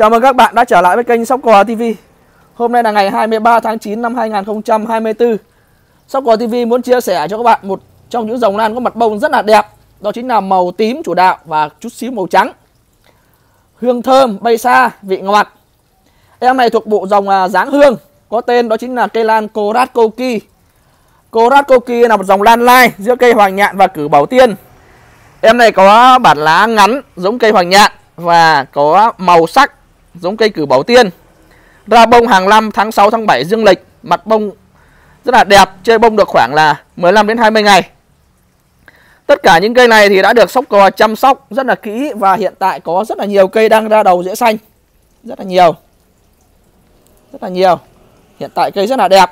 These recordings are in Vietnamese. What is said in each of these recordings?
Chào mừng các bạn đã trở lại với kênh Sóc Cò TV. Hôm nay là ngày 23 tháng 9 năm 2024. Sóc Cò TV muốn chia sẻ cho các bạn một trong những dòng lan có mặt bông rất là đẹp. Đó chính là màu tím chủ đạo và chút xíu màu trắng. Hương thơm, bay xa, vị ngọt. Em này thuộc bộ dòng dáng hương, có tên đó chính là cây lan Korat Koki. Korat Koki là một dòng lan lai giữa cây hoàng nhạn và cử bảo tiên. Em này có bản lá ngắn giống cây hoàng nhạn và có màu sắc giống cây cử bảo tiên. Ra bông hàng năm tháng 6 tháng 7 dương lịch, mặt bông rất là đẹp, chơi bông được khoảng là 15 đến 20 ngày. Tất cả những cây này thì đã được Sóc Cò chăm sóc rất là kỹ và hiện tại có rất là nhiều cây đang ra đầu rễ xanh. Rất là nhiều. Rất là nhiều. Hiện tại cây rất là đẹp.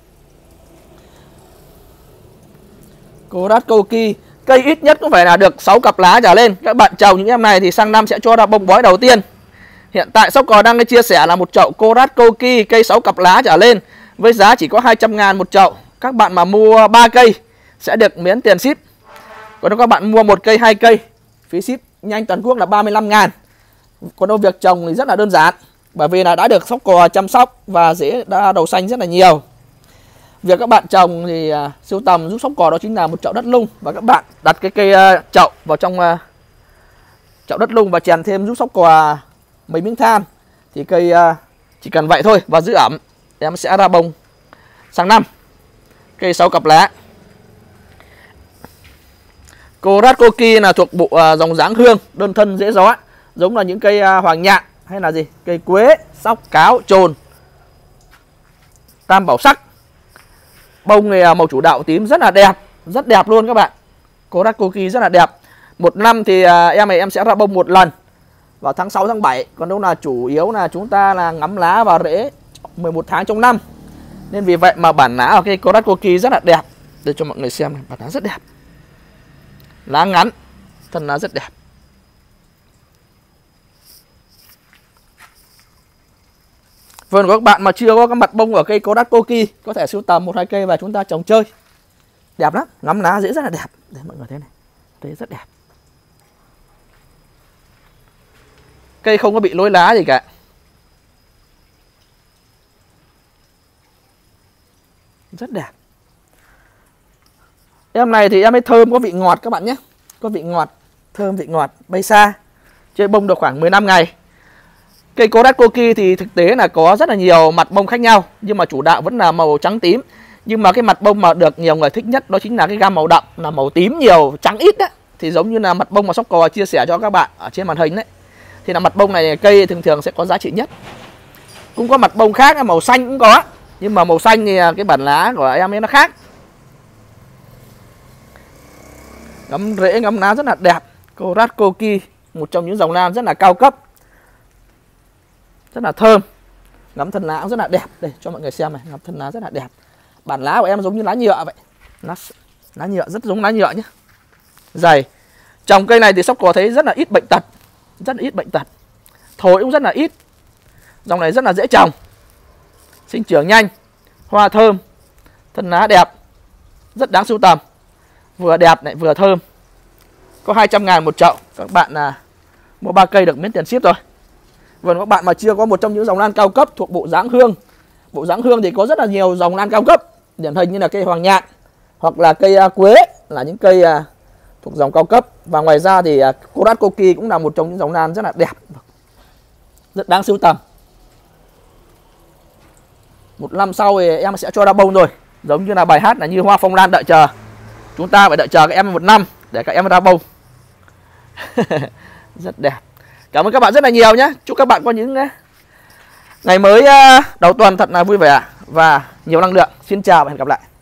Korat Koki, cây ít nhất cũng phải là được 6 cặp lá trở lên. Các bạn trồng những em này thì sang năm sẽ cho ra bông bói đầu tiên. Hiện tại Sóc Cò đang chia sẻ là một chậu Korat Koki cây 6 cặp lá trở lên với giá chỉ có 200.000 một chậu. Các bạn mà mua 3 cây sẽ được miễn tiền ship. Còn nếu các bạn mua 1 cây, 2 cây, phí ship nhanh toàn quốc là 35.000. Còn đâu việc trồng thì rất là đơn giản, bởi vì là đã được Sóc Cò chăm sóc và rễ đã đầu xanh rất là nhiều. Việc các bạn trồng thì sưu tầm giúp Sóc Cò đó chính là một chậu đất nung, và các bạn đặt cái cây chậu vào trong chậu đất nung và chèn thêm giúp Sóc Cò mấy miếng than thì cây chỉ cần vậy thôi và giữ ẩm, em sẽ ra bông sang năm. Cây 6 cặp lá. Korat Koki là thuộc bộ dòng dáng hương, đơn thân dễ gió, giống là những cây hoàng nhạn hay là gì, cây quế, sóc, cáo, trồn, tam bảo sắc. Bông này màu chủ đạo tím rất là đẹp, rất đẹp luôn các bạn. Korat Koki rất là đẹp. Một năm thì em sẽ ra bông một lần vào tháng 6 tháng 7, còn đâu là chủ yếu là chúng ta là ngắm lá và rễ 11 tháng trong năm. Nên vì vậy mà bản lá ở cây Korat Koki rất là đẹp. Để cho mọi người xem này, bản lá rất đẹp. Lá ngắn, thân lá rất đẹp. Vâng, các bạn mà chưa có cái mặt bông ở cây Korat Koki có thể sưu tầm 1-2 cây và chúng ta trồng chơi. Đẹp lắm, ngắm lá rễ rất là đẹp. Để mọi người thấy này, rễ rất đẹp. Cây không có bị lối lá gì cả. Rất đẹp. Em này thì em ấy thơm, có vị ngọt các bạn nhé. Có vị ngọt, thơm vị ngọt, bay xa. Chơi bông được khoảng 15 ngày. Cây Korat Koki thì thực tế là có rất là nhiều mặt bông khác nhau, nhưng mà chủ đạo vẫn là màu trắng tím. Nhưng mà cái mặt bông mà được nhiều người thích nhất đó chính là cái gam màu đậm, là màu tím nhiều trắng ít đấy. Thì giống như là mặt bông mà Sóc Cò chia sẻ cho các bạn ở trên màn hình đấy, thì là mặt bông này cây thường sẽ có giá trị nhất. Cũng có mặt bông khác, màu xanh cũng có, nhưng mà màu xanh thì cái bản lá của em ấy nó khác. Ngắm rễ ngắm lá rất là đẹp. Korat Koki, một trong những dòng lan rất là cao cấp, rất là thơm. Ngắm thân lá cũng rất là đẹp. Đây cho mọi người xem này, ngắm thân lá rất là đẹp. Bản lá của em giống như lá nhựa vậy. Lá nhựa, rất giống lá nhựa nhé. Dày. Trồng cây này thì Sóc Cò thấy rất là ít bệnh tật. Rất là ít bệnh tật. Thối cũng rất là ít. Dòng này rất là dễ trồng, sinh trưởng nhanh, hoa thơm, thân lá đẹp, rất đáng sưu tầm. Vừa đẹp lại vừa thơm. Có 200.000 một chậu. Các bạn mua 3 cây được miễn tiền ship rồi. Vâng, các bạn mà chưa có một trong những dòng lan cao cấp thuộc bộ dáng hương. Bộ dáng hương thì có rất là nhiều dòng lan cao cấp, điển hình như là cây hoàng nhạn hoặc là cây quế, là những cây thuộc dòng cao cấp. Và ngoài ra thì Korat Koki cũng là một trong những dòng lan rất là đẹp, rất đáng sưu tầm. Một năm sau thì em sẽ cho ra bông rồi. Giống như là bài hát là như hoa phong lan đợi chờ. Chúng ta phải đợi chờ các em một năm để các em ra bông. Rất đẹp. Cảm ơn các bạn rất là nhiều nhé. Chúc các bạn có những ngày mới đầu tuần thật là vui vẻ và nhiều năng lượng. Xin chào và hẹn gặp lại.